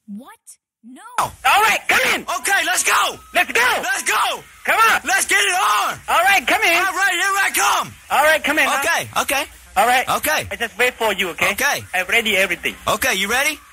What? No. All right, come in. Okay, let's go. Let's go. Let's go. Come on. Let's get it on. All right, come in. All right, here I come. All right, come in. Okay, okay. All right. Okay. I just wait for you, okay? Okay. I'm ready everything. Okay, you ready?